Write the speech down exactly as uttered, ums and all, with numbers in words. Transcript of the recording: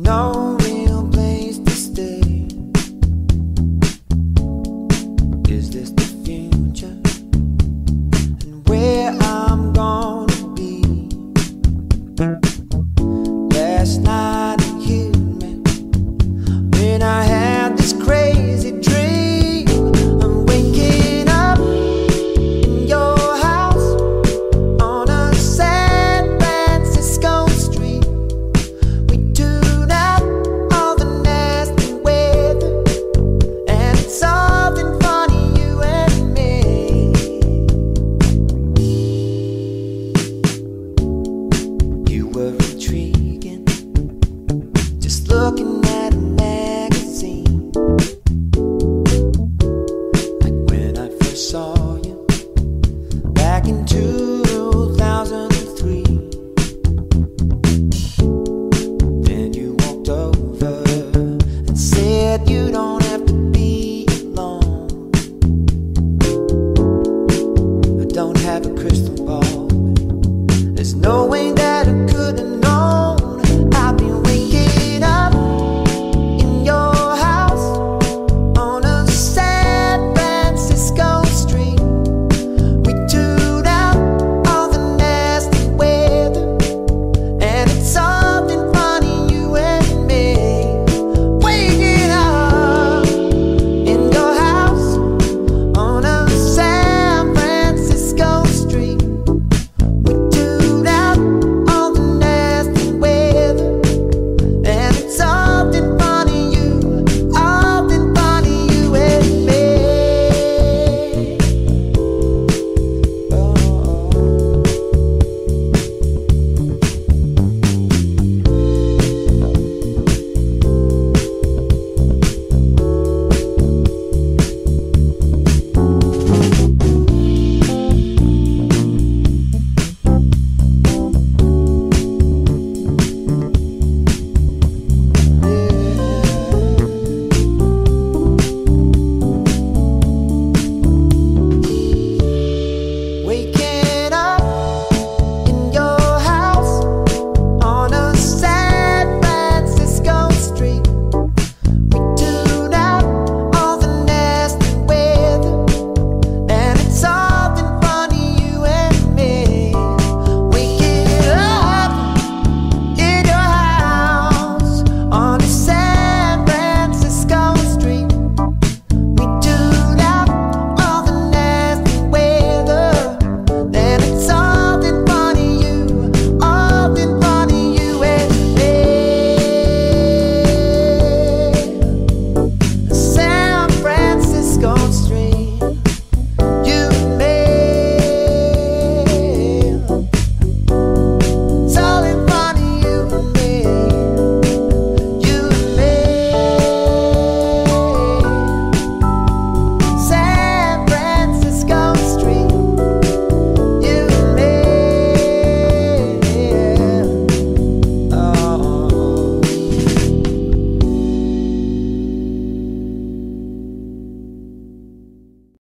no real place to stay. Is this the future? And where I'm gonna be? Last night it hit me when I had this crazy dream. I'm waking up in your house on a San Francisco street. We tune out all the nasty weather, and it's something funny, you and me. You were intriguing, just looking at a magazine. Like when I first saw you back in two thousand three. Then you walked over and said you don't have to be alone. I don't have a crystal ball, but there's no way